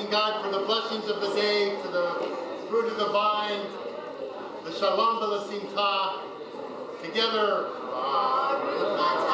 thanking God for the blessings of the day, for the fruit of the vine, the shalom b'lesimcha, together.